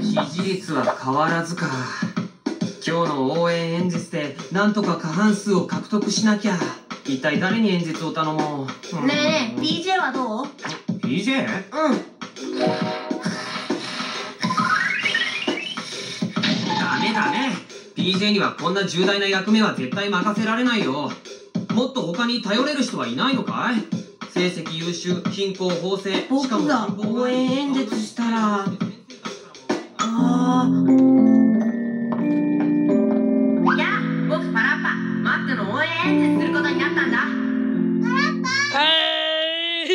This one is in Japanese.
支持率は変わらずか。今日の応援演説でなんとか過半数を獲得しなきゃ。一体誰に演説を頼もう。 ねえ、PJ はどう？ PJ？ うん。 ダメ。PJ にはこんな重大な役目は絶対任せられないよ。もっと他に頼れる人はいないのかい？成績優秀、貧困法制、 僕が応援演説したら、やあ、僕パラッパ、マックの応援演説することになったんだ。パラッパ。 はい。